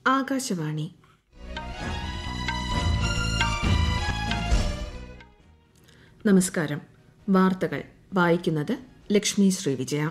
ആകാശവാണി. നമസ്കാരം. വാർത്തകൾ വായിക്കുന്നത് ലക്ഷ്മി ശ്രീവിജയ.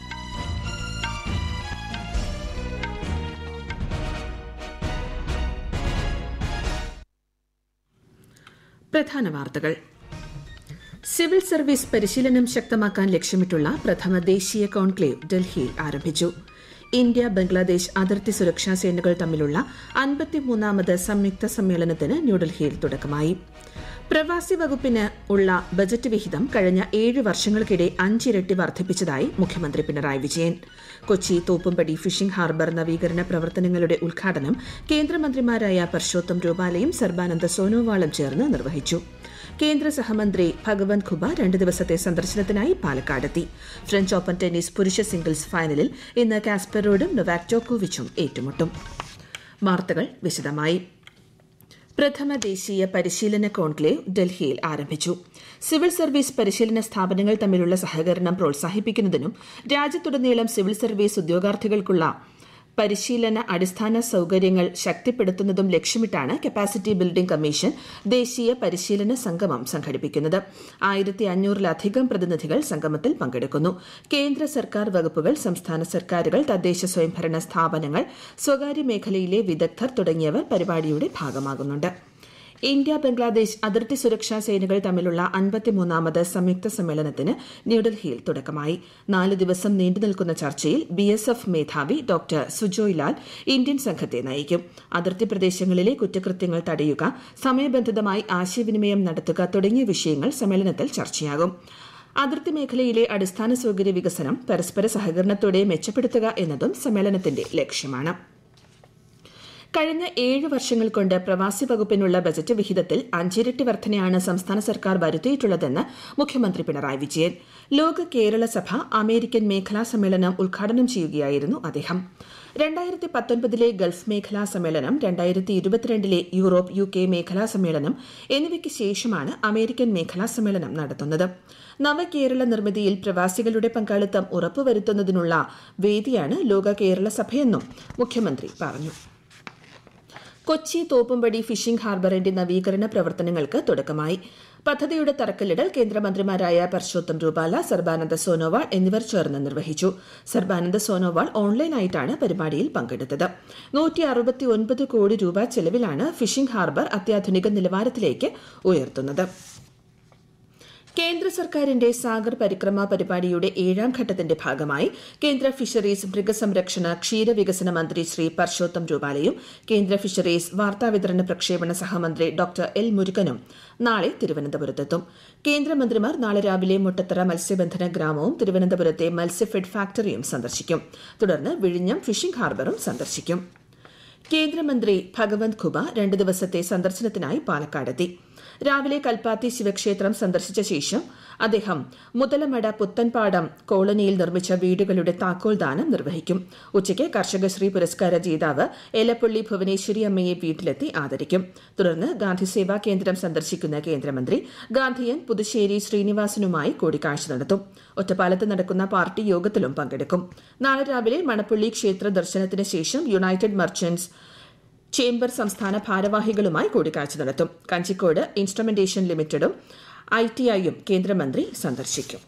പ്രധാന വാർത്തകൾ. സിവിൽ സർവീസ് പരിശീലനം ശക്തമാക്കാൻ ലക്ഷ്യമിട്ടുള്ള പ്രഥമ ദേശീയ കോൺക്ലേവ് ഡൽഹിയിൽ ആരംഭിച്ചു. ഇന്ത്യ ബംഗ്ലാദേശ് അതിർത്തി സുരക്ഷാ സേനകൾ തമ്മിലുള്ള 53ാമത് സംയുക്ത സമ്മേളനത്തിന് ന്യൂഡൽഹിയിൽ തുടക്കമായി. പ്രവാസി വകുപ്പിന് ഉള്ള ബജറ്റ് വിഹിതം കഴിഞ്ഞ 7 വർഷങ്ങൾക്കിടെ 5 ഇരട്ടി വർദ്ധിപ്പിച്ചതായി മുഖ്യമന്ത്രി പിണറായി വിജയൻ. കൊച്ചി തോപ്പുംപടി ഫിഷിംഗ് ഹാർബർ നവീകരണ പ്രവർത്തനങ്ങളുടെ ഉദ്ഘാടനം കേന്ദ്രമന്ത്രിമാരായ പർഷോത്തം രൂപാലയും സർബാനന്ദ സോനോവാളും ചേർന്ന് നിർവഹിച്ചു. കേന്ദ്ര സഹമന്ത്രി ഭഗവന്ത് ഖുബ 2 ദിവസത്തെ സന്ദർശനത്തിനായി പാലക്കാടെത്തി. ഫ്രഞ്ച് ഓപ്പൺ ടെന്നീസ് പുരുഷ സിംഗിൾസ് ഫൈനലിൽ ഇന്ന് കാസ്പറോടും നൊവാക് ജോക്കോവിച്ചും ഏറ്റുമുട്ടും. വാർത്തകൾ വിശദമായി. പ്രഥമ ദേശീയ പരിശീലന കോൺക്ലേവ് ഡൽഹിയിൽ ആരംഭിച്ചു. സിവിൽ സർവീസ് പരിശീലന സ്ഥാപനങ്ങൾ തമ്മിലുള്ള സഹകരണം പ്രോത്സാഹിപ്പിക്കുന്നതിനും രാജ്യത്തുടനീളം സിവിൽ സർവീസ് ഉദ്യോഗാർത്ഥികൾക്കുള്ള പരിശീലന അടിസ്ഥാന സൌകര്യങ്ങൾ ശക്തിപ്പെടുത്തുന്നതും ലക്ഷ്യമിട്ടാണ് കപ്പാസിറ്റി ബിൽഡിംഗ് കമ്മീഷൻ ദേശീയ പരിശീലന സംഗമം സംഘടിപ്പിക്കുന്നത്. 1500-ലധികം പ്രതിനിധികൾ സംഗമത്തിൽ പങ്കെടുക്കുന്നു. കേന്ദ്ര സർക്കാർ വകുപ്പുകൾ, സംസ്ഥാന സർക്കാരുകൾ, തദ്ദേശ സ്വയംഭരണ സ്ഥാപനങ്ങൾ, സ്വകാര്യ മേഖലയിലെ വിദഗ്ധർ തുടങ്ങിയവർ പരിപാടിയുടെ ഭാഗമാകുന്നുണ്ട്. ഇന്ത്യ ബംഗ്ലാദേശ് അതിർത്തി സുരക്ഷാ സേനകൾ തമ്മിലുള്ള 53ാമത് സംയുക്ത സമ്മേളനത്തിന് ന്യൂഡൽഹിയിൽ തുടക്കമായി. 4 ദിവസം നീണ്ടുനിൽക്കുന്ന ചർച്ചയിൽ BSF മേധാവി ഡോക്ടർ സുജോയ് ലാൽ ഇന്ത്യൻ സംഘത്തെ നയിക്കും. അതിർത്തി പ്രദേശങ്ങളിലെ കുറ്റകൃത്യങ്ങൾ തടയുക, സമയബന്ധിതമായി ആശയവിനിമയം നടത്തുക തുടങ്ങിയ വിഷയങ്ങൾ സമ്മേളനത്തിൽ ചർച്ചയാകും. അതിർത്തി മേഖലയിലെ അടിസ്ഥാന സൌകര്യ വികസനം പരസ്പര സഹകരണത്തോടെ മെച്ചപ്പെടുത്തുക എന്നതും സമ്മേളനത്തിന്റെ ലക്ഷ്യമാണ്. കഴിഞ്ഞ 7 വർഷങ്ങൾ കൊണ്ട് പ്രവാസി വകുപ്പിനുള്ള ബജറ്റ് വിഹിതത്തിൽ 5 ഇരട്ടി വർധനയാണ് സംസ്ഥാന സർക്കാർ വരുത്തിയിട്ടുള്ളതെന്ന് മുഖ്യമന്ത്രി പിണറായി വിജയൻ. ലോക കേരള സഭ അമേരിക്കൻ മേഖലാ സമ്മേളനം ഉദ്ഘാടനം ചെയ്യുകയായിരുന്നു അദ്ദേഹം. 2019 ഗൾഫ് മേഖലാ സമ്മേളനം, 2022 യൂറോപ്പ് UK മേഖലാ സമ്മേളനം എന്നിവയ്ക്ക് ശേഷമാണ് അമേരിക്കൻ മേഖലാ സമ്മേളനം നടത്തുന്നത്. നവകേരള നിർമ്മിതിയിൽ പ്രവാസികളുടെ പങ്കാളിത്തം ഉറപ്പുവരുത്തുന്നതിനുള്ള വേദിയാണ് ലോക കേരള സഭയെന്നും മുഖ്യമന്ത്രി പറഞ്ഞു. കൊച്ചി തോപ്പുംപടി ഫിഷിംഗ് ഹാർബറിന്റെ നവീകരണ പ്രവർത്തനങ്ങൾക്ക് തുടക്കമായി. പദ്ധതിയുടെ തറക്കല്ലിടൽ കേന്ദ്രമന്ത്രിമാരായ പർഷോത്തം രൂപാല, സർബാനന്ദ സോനോവാൾ എന്നിവർ ചേർന്ന് നിർവഹിച്ചു. സർബാനന്ദ സോനോവാൾ ഓൺലൈനായിട്ടാണ് പരിപാടിയിൽ പങ്കെടുത്തത്. 169 കോടി രൂപ ചെലവിലാണ് ഫിഷിംഗ് ഹാർബർ അത്യാധുനിക നിലവാരത്തിലേക്ക് ഉയർത്തുന്നത്. കേന്ദ്ര സർക്കാരിന്റെ സാഗർ പരിക്രമ പരിപാടിയുടെ 7ാം ഘട്ടത്തിന്റെ ഭാഗമായി കേന്ദ്ര ഫിഷറീസ്, മൃഗസംരക്ഷണ, ക്ഷീരവികസന മന്ത്രി ശ്രീ പർഷോത്തം രൂപാലയും കേന്ദ്ര ഫിഷറീസ്, വാർത്താവിതരണ പ്രക്ഷേപണ സഹമന്ത്രി ഡോക്ടർ എൽ മുരുകനും നാളെ തിരുവനന്തപുരത്തെത്തും. കേന്ദ്രമന്ത്രിമാർ നാളെ രാവിലെ മുട്ടത്തറ മത്സ്യബന്ധന ഗ്രാമവും തിരുവനന്തപുരത്തെ മത്സ്യഫെഡ് ഫാക്ടറിയും സന്ദർശിക്കും. തുടർന്ന് വിഴിഞ്ഞം ഫിഷിംഗ് ഹാർബറും സന്ദർശിക്കും. കേന്ദ്രമന്ത്രി ഭഗവന്ത് ഖുബ 2 ദിവസത്തെ സന്ദർശനത്തിനായി പാലക്കാടെത്തി. രാവിലെ കൽപ്പാത്തി ശിവക്ഷേത്രം സന്ദർശിച്ച ശേഷം അദ്ദേഹം മുതലമട പുത്തൻപാടം കോളനിയിൽ നിർമ്മിച്ച വീടുകളുടെ താക്കോൽദാനം നിർവഹിക്കും. ഉച്ചയ്ക്ക് കർഷകശ്രീ പുരസ്കാര ജേതാവ് എലപ്പള്ളി ഭുവനേശ്വരി അമ്മയെ വീട്ടിലെത്തി ആദരിക്കും. തുടർന്ന് ഗാന്ധി സേവാ കേന്ദ്രം സന്ദർശിക്കുന്ന കേന്ദ്രമന്ത്രി ഗാന്ധിയൻ പുതുശ്ശേരി ശ്രീനിവാസനുമായി കൂടിക്കാഴ്ച നടത്തും. ഒറ്റപ്പാലത്ത് നടക്കുന്ന പാർട്ടി യോഗത്തിലും പങ്കെടുക്കും. നാളെ രാവിലെ മണപ്പള്ളി ക്ഷേത്ര ദർശനത്തിന് ശേഷം യുണൈറ്റഡ് മർച്ചന്റ്സ് ചേംബർ സംസ്ഥാന ഭാരവാഹികളുമായി കൂടിക്കാഴ്ച നടത്തും. കഞ്ചിക്കോട് ഇൻസ്ട്രുമെന്റേഷൻ ലിമിറ്റഡും ITIയും കേന്ദ്രമന്ത്രി സന്ദർശിക്കും.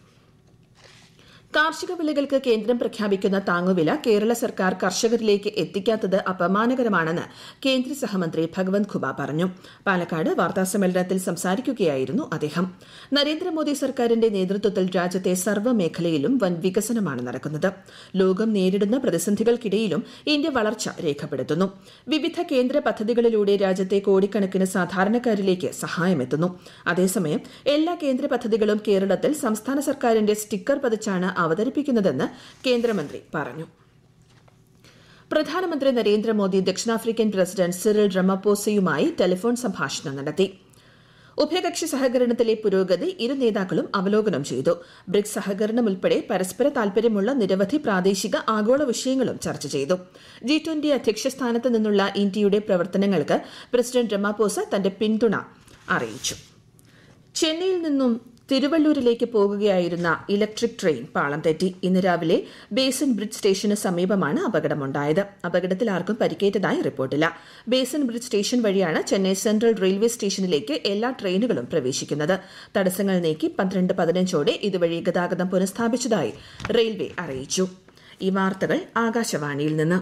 കാർഷിക വിളകൾക്ക് കേന്ദ്രം പ്രഖ്യാപിക്കുന്ന താങ്ങുവില കേരള സർക്കാർ കർഷകരിലേക്ക് എത്തിക്കാത്തത് അപമാനകരമാണെന്ന് കേന്ദ്ര സഹമന്ത്രി ഭഗവന്ത് ഖുബ പറഞ്ഞു. പാലക്കാട് വാർത്താസമ്മേളനത്തിൽ സംസാരിക്കുകയായിരുന്നു അദ്ദേഹം. നരേന്ദ്രമോദി സർക്കാരിന്റെ നേതൃത്വത്തിൽ രാജ്യത്തെ സർവ്വമേഖലയിലും വൻ വികസനമാണ് നടക്കുന്നത്. ലോകം നേരിടുന്ന പ്രതിസന്ധികൾക്കിടയിലും ഇന്ത്യ വളർച്ച രേഖപ്പെടുത്തുന്നു. വിവിധ കേന്ദ്ര പദ്ധതികളിലൂടെ രാജ്യത്തെ കോടിക്കണക്കിന് സാധാരണക്കാരിലേക്ക് സഹായമെത്തുന്നു. അതേസമയം എല്ലാ കേന്ദ്ര പദ്ധതികളും കേരളത്തിൽ സംസ്ഥാന സർക്കാരിന്റെ സ്റ്റിക്കർ പതിച്ചാണ് അവതരിപ്പിക്കുന്നതെന്ന് കേന്ദ്രമന്ത്രി പറഞ്ഞു. പ്രധാനമന്ത്രി നരേന്ദ്രമോദി ദക്ഷിണാഫ്രിക്കൻ പ്രസിഡന്റ് സിറിൽ റമപോസയുമായി ടെലിഫോൺ സംഭാഷണം നടത്തി. ഉഭയകക്ഷി സഹകരണത്തിലെ പുരോഗതി ഇരു നേതാക്കളും അവലോകനം ചെയ്തു. ബ്രിക്സ് സഹകരണം ഉൾപ്പെടെ പരസ്പര താൽപര്യമുള്ള നിരവധി പ്രാദേശിക ആഗോള വിഷയങ്ങളും ചർച്ച ചെയ്തു. G20 അധ്യക്ഷ സ്ഥാനത്ത് നിന്നുള്ള ഇന്ത്യയുടെ പ്രവർത്തനങ്ങൾക്ക് പ്രസിഡന്റ് റമപോസ തന്റെ പിന്തുണ അറിയിച്ചു. ചെന്നൈയിൽ നിന്നും തിരുവള്ളൂരിലേക്ക് പോകുകയായിരുന്ന ഇലക്ട്രിക് ട്രെയിൻ പാളം തെറ്റി. ഇന്ന് രാവിലെ ബേസൻ ബ്രിഡ്ജ് സ്റ്റേഷന് സമീപമാണ് അപകടമുണ്ടായത്. അപകടത്തിൽ ആർക്കും പരിക്കേറ്റതായി റിപ്പോർട്ടില്ല. ബേസൻ ബ്രിഡ്ജ് സ്റ്റേഷൻ വഴിയാണ് ചെന്നൈ സെൻട്രൽ റെയിൽവേ സ്റ്റേഷനിലേക്ക് എല്ലാ ട്രെയിനുകളും പ്രവേശിക്കുന്നത്. തടസ്സങ്ങൾ നീക്കി 12:15 ഇതുവഴി ഗതാഗതം പുനഃസ്ഥാപിച്ചതായി റെയിൽവേ അറിയിച്ചു. ഈ വാർത്തകൾ ആകാശവാണിയിൽ നിന്ന്.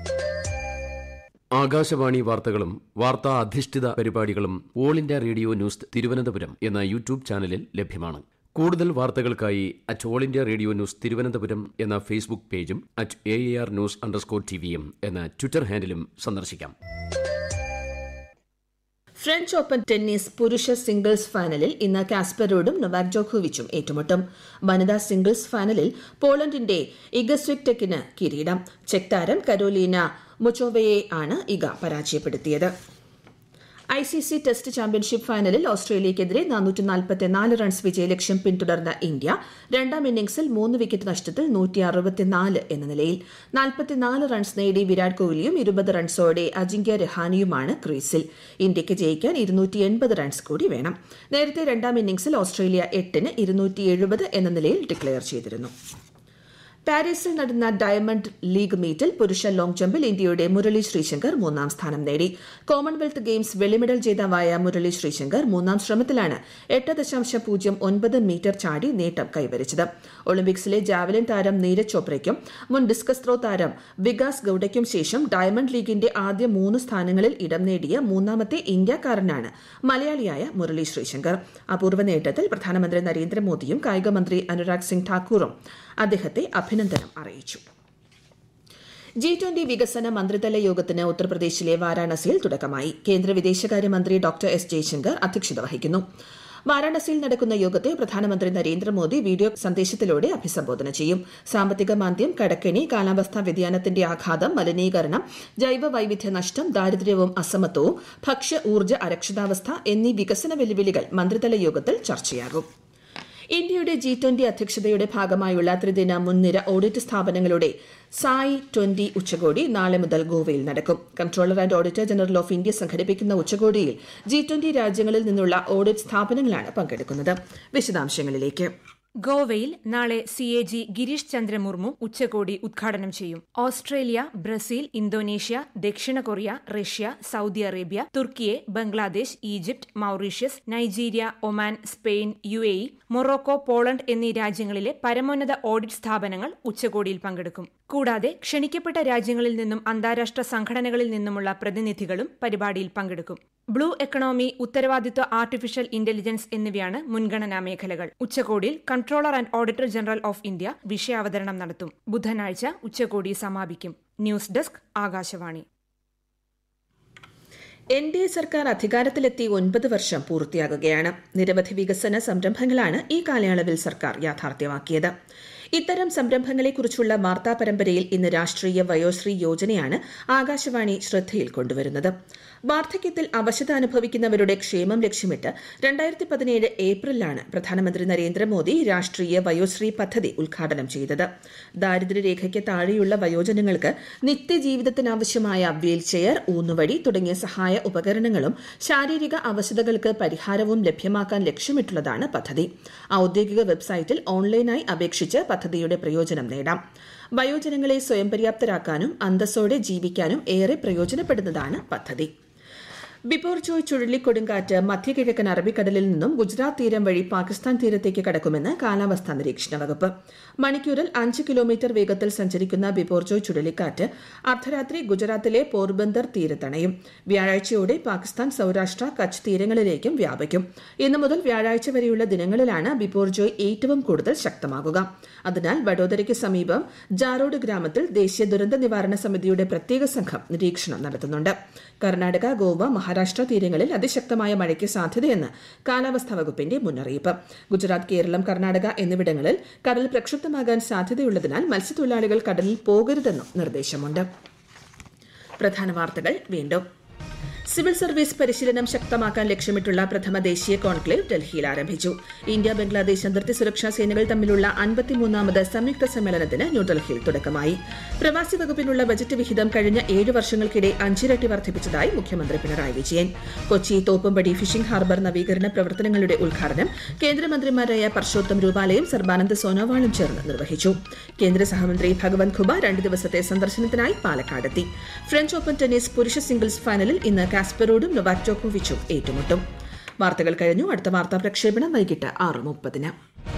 ആകാശവാണി വാർത്തകളും വാർത്താ അധിഷ്ഠിത പരിപാടികളും All India Radio News Thiruvananthapuram എന്ന യൂട്യൂബ് ചാനലിൽ ലഭ്യമാണ്. കൂടുതൽ വാർത്തകൾക്കായി All India Radio News Thiruvananthapuram എന്ന ഫേസ്ബുക്ക് പേജും AAR News_TVയും എന്ന ട്വിറ്റർ ഹാൻഡിലും സന്ദർശിക്കാം. ഫ്രഞ്ച് ഓപ്പൺ ടെന്നീസ് പുരുഷ സിംഗിൾസ് ഫൈനലിൽ ഇന്ന് കാസ്പരോടും നൊവാക് ജോക്കോവിച്ചും ഏറ്റുമുട്ടും. വനിതാ സിംഗിൾസ് ഫൈനലിൽ പോളണ്ടിന്റെ ഇഗ സ്വിറ്റെക്കിന് കിരീടം. ചെക്ക് താരം കരോലീന മുച്ചോവയെ ആണ് ഇഗ പരാജയപ്പെടുത്തിയത്. ICC ടെസ്റ്റ് ചാമ്പ്യൻഷിപ്പ് ഫൈനലിൽ ഓസ്ട്രേലിയയ്ക്കെതിരെ 444 റൺസ് വിജയലക്ഷ്യം പിന്തുടർന്ന ഇന്ത്യ രണ്ടാം ഇന്നിംഗ്സിൽ 3 വിക്കറ്റ് നഷ്ടത്തിൽ 164 എന്ന നിലയിൽ 44 റൺസ് നേടി വിരാട് കോഹ്ലിയും 20 റൺസോടെ അജിങ്ക്യ രഹാനെയുമാണ് ക്രീസിൽ. ഇന്ത്യയ്ക്ക് ജയിക്കാൻ 280 റൺസ് കൂടി വേണം. നേരത്തെ രണ്ടാം ഇന്നിംഗ്സിൽ ഓസ്ട്രേലിയ 8-ന് 270 എന്ന നിലയിൽ ഡിക്ലെയർ ചെയ്തിരുന്നു. പാരീസിൽ നടന്ന ഡയമണ്ട് ലീഗ് മീറ്റിൽ പുരുഷ ലോങ് ജമ്പിൽ ഇന്ത്യയുടെ മുരളി ശ്രീശങ്കർ 3ാം സ്ഥാനം നേടി. കോമൺവെൽത്ത് ഗെയിംസ് വെള്ളി മെഡൽ ജേതാവായ മുരളി ശ്രീശങ്കർ 3ാം ശ്രമത്തിലാണ് 8.09 മീറ്റർ ചാടി നേട്ടം കൈവരിച്ചത്. ഒളിമ്പിക്സിലെ ജാവലിൻ താരം നീരജ് ചോപ്രയ്ക്കും മുൻ ഡിസ്കസ് ത്രോ താരം വികാസ് ഗൌഡയ്ക്കും ശേഷം ഡയമണ്ട് ലീഗിന്റെ ആദ്യ 3 സ്ഥാനങ്ങളിൽ ഇടം നേടിയ 3ാമത്തെ ഇന്ത്യക്കാരനാണ് മലയാളിയായ മുരളി ശ്രീശങ്കർ. അപൂർവ നേട്ടത്തിൽ പ്രധാനമന്ത്രി നരേന്ദ്രമോദിയും കായിക മന്ത്രി അനുരാഗ് സിംഗ് ഠാക്കൂറും അദ്ദേഹത്തെ അഭിനന്ദനം അറിയിച്ചു. G20 വികസന മന്ത്രിതല യോഗത്തിന് ഉത്തർപ്രദേശിലെ വാരാണസിയിൽ തുടക്കമായി. കേന്ദ്ര വിദേശകാര്യമന്ത്രി ഡോക്ടർ എസ് ജയശങ്കർ അധ്യക്ഷത വഹിക്കുന്നു. വാരാണസിയിൽ നടക്കുന്ന യോഗത്തെ പ്രധാനമന്ത്രി നരേന്ദ്രമോദി വീഡിയോ സന്ദേശത്തിലൂടെ അഭിസംബോധന ചെയ്യും. സാമ്പത്തിക മാന്ദ്യം, കടക്കെണി, കാലാവസ്ഥാ വ്യതിയാനത്തിന്റെ ആഘാതം, മലിനീകരണം, ജൈവ വൈവിധ്യ നഷ്ടം, ദാരിദ്ര്യവും അസമത്വവും, ഭക്ഷ്യ ഊർജ്ജ അരക്ഷിതാവസ്ഥ എന്നീ വികസന വെല്ലുവിളികൾ മന്ത്രിതല യോഗത്തിൽ ചർച്ചയാകും. ഇന്ത്യയുടെ G20 അധ്യക്ഷതയുടെ ഭാഗമായുള്ള ത്രിദിന മുൻനിര ഓഡിറ്റ് സ്ഥാപനങ്ങളുടെ സായി 20 ഉച്ചകോടി നാളെ മുതൽ ഗോവയിൽ നടക്കും. Comptroller and Auditor General of India സംഘടിപ്പിക്കുന്ന ഉച്ചകോടിയിൽ G20 രാജ്യങ്ങളിൽ നിന്നുള്ള ഓഡിറ്റ് സ്ഥാപനങ്ങളാണ് പങ്കെടുക്കുന്നത്. വിശദാംശങ്ങളിലേക്ക്. ഗോവയിൽ നാളെ CAG ഗിരീഷ് ചന്ദ്ര മുർമു ഉച്ചകോടി ഉദ്ഘാടനം ചെയ്യും. ഓസ്ട്രേലിയ, ബ്രസീൽ, ഇന്തോനേഷ്യ, ദക്ഷിണ Korea, Russia, Saudi Arabia, Turkiye, Bangladesh, Egypt, Mauritius, Nigeria, Oman, Spain, UAE, Morocco, Poland എന്നീ രാജ്യങ്ങളിലെ പരമോന്നത ഓഡിറ്റ് സ്ഥാപനങ്ങൾ ഉച്ചകോടിയിൽ പങ്കെടുക്കും. കൂടാതെ ക്ഷണിക്കപ്പെട്ട രാജ്യങ്ങളിൽ നിന്നും അന്താരാഷ്ട്ര സംഘടനകളിൽ നിന്നുമുള്ള പ്രതിനിധികളും പരിപാടിയിൽ പങ്കെടുക്കും. ബ്ലൂ എക്കണോമി, ഉത്തരവാദിത്വ ആർട്ടിഫിഷ്യൽ ഇന്റലിജൻസ് എന്നിവയാണ് മുൻഗണനാ മേഖലകൾ. ഉച്ചകോടിയിൽ Comptroller and Auditor General of India വിഷയാവതരണം നടത്തും. ബുധനാഴ്ച ഉച്ചകോടി സമാപിക്കും. News desk, Akashvani. NDA സർക്കാർ അധികാരത്തിലെത്തി 9 വർഷം പൂർത്തിയാകുകയാണ്. നിരവധി വികസന സംരംഭങ്ങളാണ് ഈ കാലയളവിൽ സർക്കാർ യാഥാർത്ഥ്യമാക്കിയത്. ഇത്തരം സംരംഭങ്ങളെക്കുറിച്ചുള്ള വാർത്താ പരമ്പരയിൽ ഇന്ന് രാഷ്ട്രീയ വയോശ്രീ യോജനയാണ് ആകാശവാണി ശ്രദ്ധയിൽ കൊണ്ടുവരുന്നത്. വാർദ്ധക്യത്തിൽ അവശത അനുഭവിക്കുന്നവരുടെ ക്ഷേമം ലക്ഷ്യമിട്ട് 2017 ഏപ്രിലാണ് പ്രധാനമന്ത്രി നരേന്ദ്രമോദി രാഷ്ട്രീയ വയോശ്രീ പദ്ധതി ഉദ്ഘാടനം ചെയ്തത്. ദാരിദ്ര്യരേഖയ്ക്ക് താഴെയുള്ള വയോജനങ്ങൾക്ക് നിത്യജീവിതത്തിനാവശ്യമായ വീൽചെയർ, ഊന്നുവടി തുടങ്ങിയ സഹായ ഉപകരണങ്ങളും ശാരീരിക അവശതകൾക്ക് പരിഹാരവും ലഭ്യമാക്കാൻ ലക്ഷ്യമിട്ടുള്ളതാണ് പദ്ധതി. ഔദ്യോഗിക വെബ്സൈറ്റിൽ ഓൺലൈനായി അപേക്ഷിച്ച് പദ്ധതിയുടെ പ്രയോജനം നേടാം. വയോജനങ്ങളെ സ്വയം പര്യാപ്തരാക്കാനും അന്തസ്സോടെ ജീവിക്കാനും ഏറെ പ്രയോജനപ്പെടുന്നതാണ് പദ്ധതി. ബിപോർജോയ് ചുഴലിക്കൊടുങ്കാറ്റ് മധ്യകിഴക്കൻ അറബിക്കടലിൽ നിന്നും ഗുജറാത്ത് തീരം വഴി പാകിസ്ഥാൻ തീരത്തേക്ക് കടക്കുമെന്ന് കാലാവസ്ഥാ നിരീക്ഷണ വകുപ്പ്. മണിക്കൂറിൽ 5 കിലോമീറ്റർ വേഗത്തിൽ സഞ്ചരിക്കുന്ന ബിപോർജോയ് ചുഴലിക്കാറ്റ് അർദ്ധരാത്രി ഗുജറാത്തിലെ പോർബന്ദർ തീരത്തണയും. വ്യാഴാഴ്ചയോടെ പാകിസ്ഥാൻ, സൌരാഷ്ട്ര, കച്ച് തീരങ്ങളിലേക്കും വ്യാപിക്കും. ഇന്നു മുതൽ വ്യാഴാഴ്ച വരെയുള്ള ദിനങ്ങളിലാണ് ബിപോർജോയ് ഏറ്റവും കൂടുതൽ ശക്തമാകുക. അതിനാൽ വഡോദരയ്ക്ക് സമീപം ജാറോഡ് ഗ്രാമത്തിൽ ദേശീയ ദുരന്ത നിവാരണ സമിതിയുടെ പ്രത്യേക സംഘം നിരീക്ഷണം നടത്തുന്നുണ്ട്. കർണാടക, ഗോവ, മഹാരാഷ്ട്ര തീരങ്ങളിൽ അതിശക്തമായ മഴയ്ക്ക് സാധ്യതയെന്ന് കാലാവസ്ഥാ വകുപ്പിന്റെ മുന്നറിയിപ്പ്. ഗുജറാത്ത്, കേരളം, കർണാടക എന്നിവിടങ്ങളിൽ കടൽ പ്രക്ഷുബ്ധമാകാൻ സാധ്യതയുള്ളതിനാൽ മത്സ്യത്തൊഴിലാളികൾ കടലിൽ പോകരുതെന്നും നിർദ്ദേശമുണ്ട്. പ്രധാന വാർത്തകൾ വീണ്ടും. സിവിൽ സർവീസ് പരിശീലനം ശക്തമാക്കാൻ ലക്ഷ്യമിട്ടുള്ള പ്രഥമ ദേശീയ കോൺക്ലേവ് ഡൽഹിയിൽ ആരംഭിച്ചു. ഇന്ത്യ ബംഗ്ലാദേശ് അതിർത്തി സുരക്ഷാ സേനകൾ തമ്മിലുള്ള 53ാമത് സംയുക്ത സമ്മേളനത്തിന് ന്യൂഡൽഹിയിൽ തുടക്കമായി. പ്രവാസി വകുപ്പിനുള്ള ബജറ്റ് വിഹിതം കഴിഞ്ഞ 7 വർഷങ്ങൾക്കിടെ 5 ഇരട്ടി വർദ്ധിപ്പിച്ചതായി മുഖ്യമന്ത്രി പിണറായി വിജയൻ. കൊച്ചി തോപ്പുംപടി ഫിഷിംഗ് ഹാർബർ നവീകരണ പ്രവർത്തനങ്ങളുടെ ഉദ്ഘാടനം കേന്ദ്രമന്ത്രിമാരായ പർഷോത്തം രൂപാലയും സർബാനന്ദ് സോനോവാളും ചേർന്ന് നിർവഹിച്ചു. കേന്ദ്ര സഹമന്ത്രി ഭഗവന്ത് ഖുബ 2 ദിവസത്തെ സന്ദർശനത്തിനായി പാലക്കാടെത്തി. ഫ്രഞ്ച് ഓപ്പൺ ടെന്നീസ് പുരുഷ സിംഗിൾസ് ഫൈനലിൽ ഇന്ന് കാസ്പറോടും നൊവാക് ജോക്കോവിച്ചും ഏറ്റുമുട്ടും. വാർത്തകൾ കഴിഞ്ഞു. അടുത്ത വാർത്താ പ്രക്ഷേപണം വൈകിട്ട് 6:30.